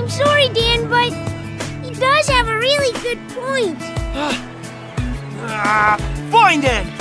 I'm sorry, Dan, but he does have a really good point. Fine then!